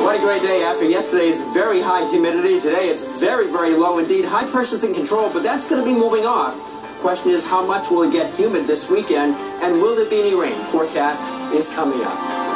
What a great day after yesterday's very high humidity. Today it's very, very low indeed. High pressure's in control, but that's going to be moving off. Question is, how much will it get humid this weekend, and will there be any rain? Forecast is coming up.